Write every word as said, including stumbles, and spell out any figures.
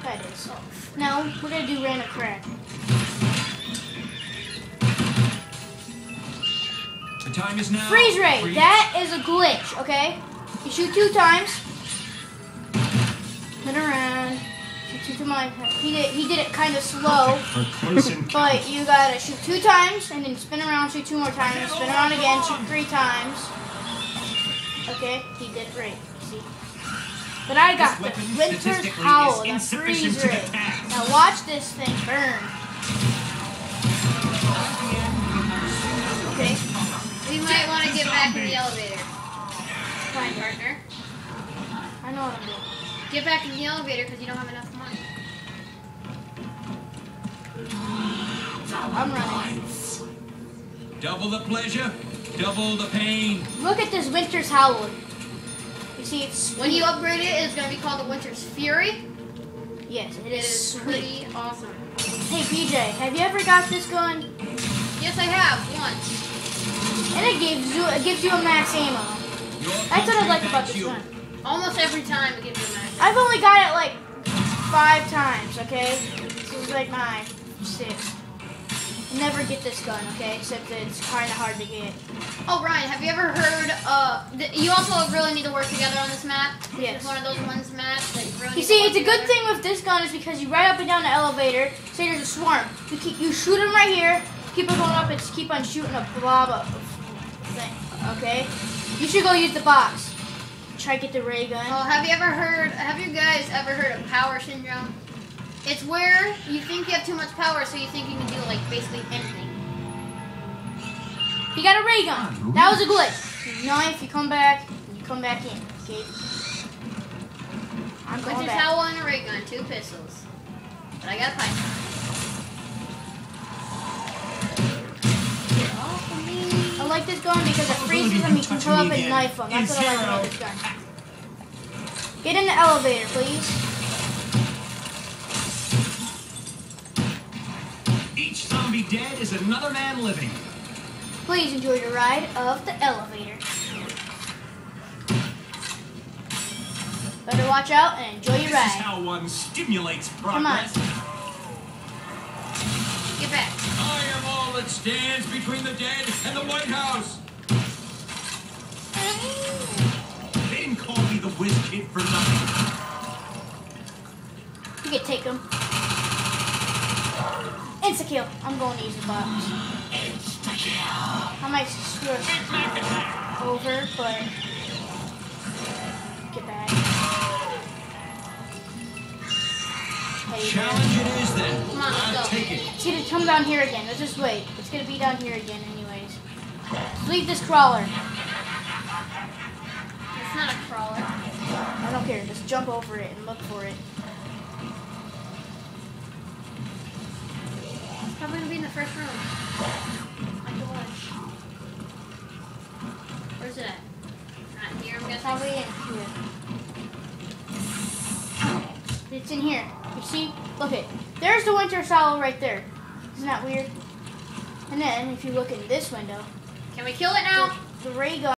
That is. No, we're gonna do random crack. The time is now. Freeze ray. Freeze. That is a glitch. Okay. You shoot two times. Turn around. Shoot two times. He did. He did it kind of slow. For close encounter. But you gotta shoot two times and then spin around, shoot two more times, spin around again, shoot three times. Okay, he did it right. See? But I got This the weapon Winter's statistically Howl, is the insufficient freeze to ray. attack. Now watch this thing burn. Okay. We might want to get back in the elevator. Fine, partner. I know what I'm doing. Get back in the elevator because you don't have enough money. I'm running. Double the pleasure, double the pain. Look at this Winter's Howl. You see, it's When you upgrade it, it's going to be called the Winter's Fury. yes, it It is is sweet. pretty awesome. Hey P J, have you ever got this gun? Yes, I have once. And it gives you it gives you a max ammo. Your That's what I like country about thanks this you. gun. Almost every time it gives you a match. I've only got it like five times, okay? This is like my sixth. Never get this gun, okay? Except that it's kind of hard to get. Oh, Ryan, have you ever heard, uh, th- you also really need to work together on this map. Yes. It's one of those ones maps that you really You need see, to work it's a good together. thing with this gun is because you ride up and down the elevator, say there's a swarm. You keep you shoot them right here, keep on going up and just keep on shooting a blob of thing, okay? You should go use the box. Try to get the ray gun. Oh, have you ever heard, have you guys ever heard of power syndrome? It's where you think you have too much power, so you think you can do, like, basically anything. You got a ray gun. That was a glitch. Knife, you come back, you come back in, okay? I'm going Winter's back. Howl and a ray gun, two pistols. But I got a pipe. All for me. I like this gun because it freezes them, you can pull up and knife them. That's what I like about this gun. Get in the elevator, please. Each zombie dead is another man living. Please enjoy the ride of the elevator. Better watch out and enjoy your This is ride. how one stimulates Come on. progress. Get back. I am all that stands between the dead and the White House. They didn't call me the whiz kid for nothing. You can take them. Insta kill. I'm going to use the box. I might screw us Big Mac attack. over, but get back. There you go. Challenge it is then. Come on, let's I'll go. take it. It's gonna come down here again. Let's just wait. It's gonna be down here again, anyways. Leave this crawler. It's not a crawler. I don't care. Just jump over it and look for it. It's probably gonna be in the first room. Like the watch. Where's it at? Not here, I'm guessing. Probably in here. It's in here. You see? Look it. There's the Winter's Howl right there. Isn't that weird? And then if you look in this window, Can we kill it now? the ray gun.